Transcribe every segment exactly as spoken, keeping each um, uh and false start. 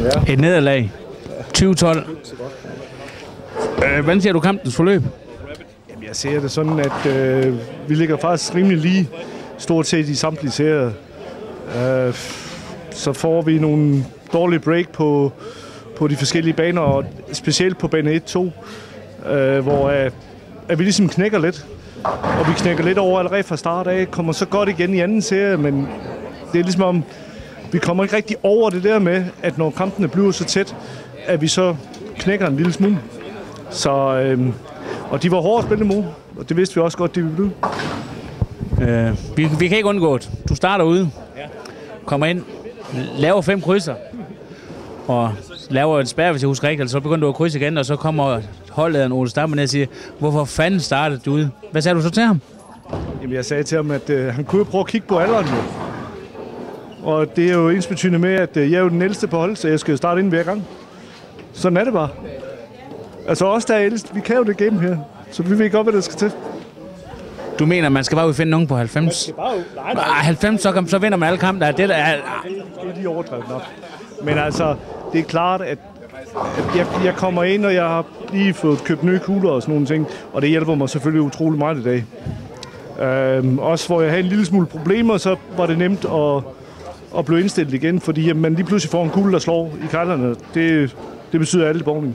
Ja. Et nederlag. tyve tolv. Øh, hvordan ser du kampens forløb? Jamen, jeg ser det sådan, at øh, vi ligger faktisk rimelig lige stort set i samtlige serier. Øh, så får vi nogle dårlige break på, på de forskellige baner, og specielt på bane et to, øh, hvor øh, at vi ligesom knækker lidt. Og vi knækker lidt over allerede fra start af, kommer så godt igen i anden serie, men det er ligesom om, vi kommer ikke rigtig over det der med, at når kampene bliver så tæt, at vi så knækker en lille smule. Så, øhm, og de var hårde at spille imod, og det vidste vi også godt, det ville blive. Øh, vi, vi kan ikke undgå det. Du starter ude, kommer ind, laver fem krydser, og laver en spærre, hvis jeg husker rigtigt, så begynder du at krydse igen, og så kommer holdlederen Ole Stammer ned og siger, hvorfor fanden startede du ude? Hvad sagde du så til ham? Jamen, jeg sagde til ham, at øh, han kunne prøve at kigge på alderen nu. Og det er jo ensbetydende med, at øh, jeg er jo den ældste på hold, så jeg skal starte ind hver gang. Sådan er det bare. Altså os, der er ældst, vi kan jo det game her, så vi ved godt, hvad der skal til. Du mener, man skal bare ud finde nogen på halvfems? Bare, nej, nej. halvfems, så, kan, så vinder man alle kampe. Det, der er, det er lige overdrevet nok. Men altså, det er klart, at, at jeg, jeg kommer ind, og jeg har lige fået købt nye kugler og sådan nogle ting, og det hjælper mig selvfølgelig utrolig meget i dag. Øhm, også hvor jeg havde en lille smule problemer, så var det nemt at, at blive indstillet igen, fordi at man lige pludselig får en kugle, der slår i kejlerne. Det, det betyder alt i bowling.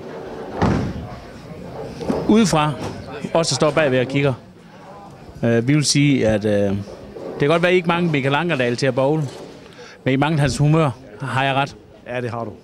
Udefra, os der står bagved og kigger, øh, vi vil sige, at øh, det kan godt være, at I ikke mange Michael Ankerdal til at bowle, men I mangler hans humør. Har jeg ret? Ja, det har du.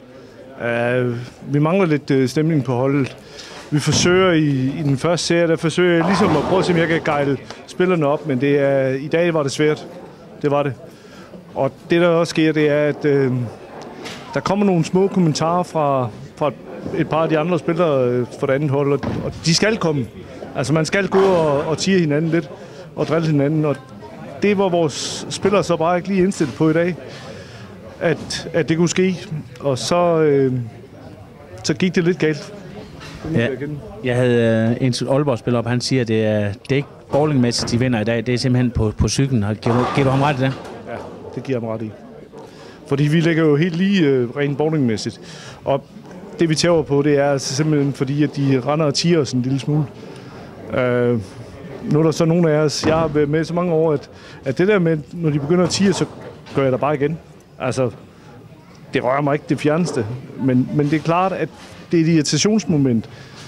Uh, vi mangler lidt uh, stemning på holdet. Vi forsøger i, i den første serie, der forsøger jeg ligesom at prøve at se, om jeg kan guide spillerne op, men det er, i dag var det svært. Det var det. Og det, der også sker, det er, at uh, der kommer nogle små kommentarer fra, fra et par af de andre spillere uh, fra det andet hold, og, og de skal komme. Altså, man skal gå og, og tige hinanden lidt, og drille hinanden, og det var vores spillere så bare ikke lige indstillet på i dag. At, at det kunne ske, og så, øh, så gik det lidt galt. Ja, jeg havde øh, en Aalborg-spiller op, han siger, at det er, det er ikke bowlingmæssigt, de vinder i dag, det er simpelthen på, på cyklen. Giver du, giver du ham ret i det? Ja, det giver ham ret i. Fordi vi ligger jo helt lige øh, rent bowlingmæssigt. Og det vi tæver på, det er altså simpelthen fordi, at de render og tiger os en lille smule. Øh, nu er der så nogle af os, jeg har været med så mange år, at, at det der med, når de begynder at tige, så gør jeg der bare igen. Altså, det rører mig ikke det fjerneste, men, men det er klart, at det er et irritationsmoment.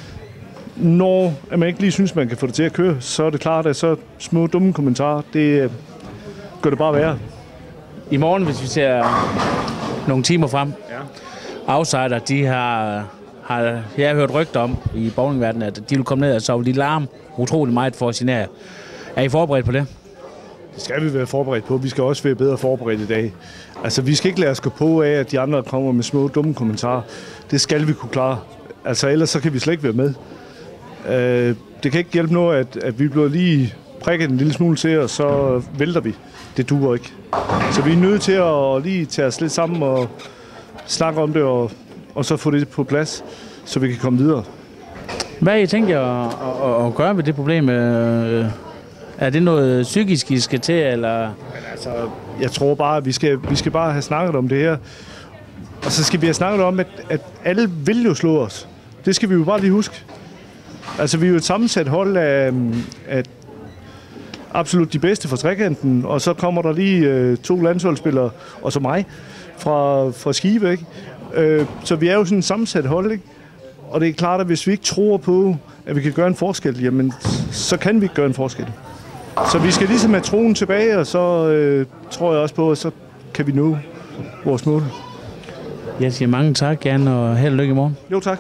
Når at man ikke lige synes, man kan få det til at køre, så er det klart, at så små dumme kommentarer, det gør det bare værre. I morgen, hvis vi ser nogle timer frem, ja. Outsider, de har, har, jeg har hørt rygter om i bowlingverdenen, at de vil komme ned og sove de larm utrolig meget for at signere. Er I forberedt på det? Det skal vi være forberedt på. Vi skal også være bedre forberedt i dag. Altså, vi skal ikke lade os gå på af, at de andre kommer med små, dumme kommentarer. Det skal vi kunne klare. Altså, ellers så kan vi slet ikke være med. Øh, det kan ikke hjælpe noget, at, at vi bliver lige prikket en lille smule til, og så vælter vi. Det duer ikke. Så vi er nødt til at lige tage os lidt sammen og snakke om det, og, og så få det på plads, så vi kan komme videre. Hvad har I tænkt jer at, at, at gøre ved det problem? Øh Er det noget psykisk, I skal til, eller? Men altså, jeg tror bare, at vi skal, vi skal bare have snakket om det her. Og så skal vi have snakket om, at, at alle vil jo slå os. Det skal vi jo bare lige huske. Altså, vi er jo et sammensat hold af, af absolut de bedste fra trekanten, og så kommer der lige øh, to landsholdsspillere, og så mig, fra, fra Skive, ikke? Øh, så vi er jo sådan et sammensat hold, ikke? Og det er klart, at hvis vi ikke tror på, at vi kan gøre en forskel, jamen, så kan vi ikke gøre en forskel. Så vi skal ligesom have troen tilbage, og så øh, tror jeg også på, at så kan vi nå vores mål. Jeg siger mange tak, gerne, og held og lykke i morgen. Jo, tak.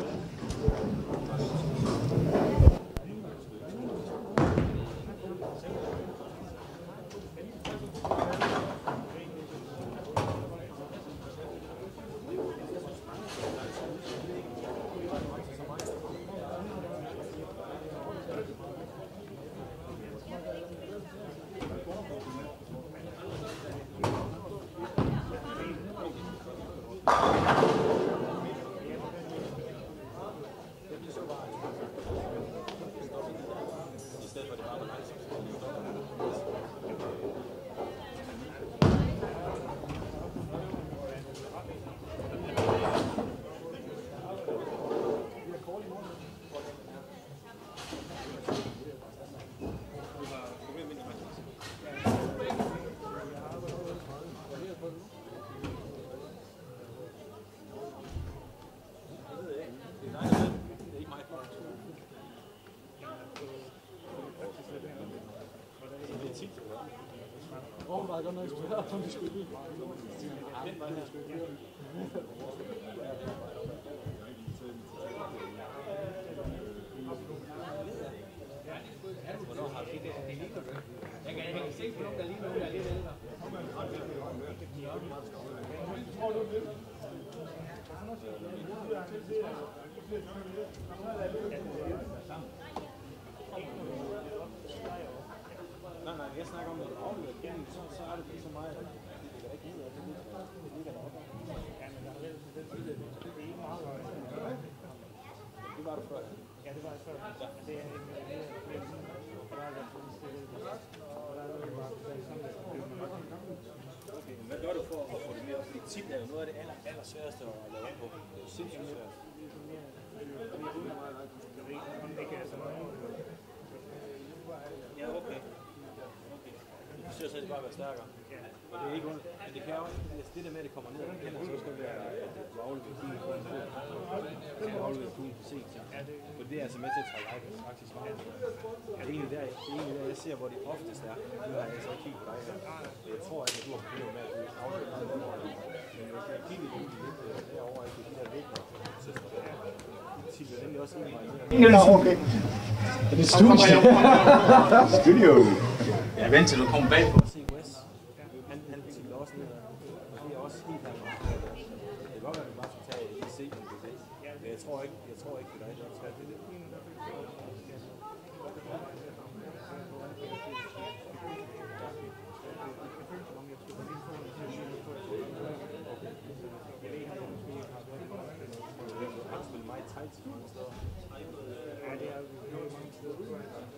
Overvejede godt nok at spørge, om vi skulle lige. Hvornår har vi det? Jeg kan ikke se på nogen, der lige nu er lidt ældre. Nej, nej, jeg snakker om, at afløbet gennem, så, så er det ikke så meget. Det ligger ikke ud af det. Det ligger deroppe. Ja, men der er vel det er ikke meget. Det var det før. Ja, det var det før. Ja. Men det er en mere sådan, der er der sådan stillet. Og der er noget bare sådan okay, men hvad gør du for at få det mere op? Fordi tit er jo noget af det aller, aller sværeste at lave op på. Det er jo sindssygt svært. Ja, okay. Du forsøger så bare at være stærkere. Og det er ikke ondt. Men det kan jo ikke, det der med, at det kommer ned, det kan så også godt være, at du afleverer kuglen på en fod. Du kan aflevere kuglen for sent. For det er altså med til at trække faktisk meget. Det er egentlig der, det er egentlig der, jeg ser, hvor det oftest er. Nu har jeg så ikke kigget på dig her. Jeg tror ikke, at du har problemer med, at du afleverer meget over. Men jeg kan kigge lidt derovre, at det er de der vægter. Det tiger nemlig også ind i mig. Okay. Er det studie? Studio. Jeg venter til du kommer bagpå og se Wes. Han, han tiger også ned. Og det er også helt her. Det kan godt være, at vi bare skal tage et se, men det er men jeg tror ikke, jeg tror ikke på dig. Jeg tror, det er lidt. Ja, det er jo mange steder.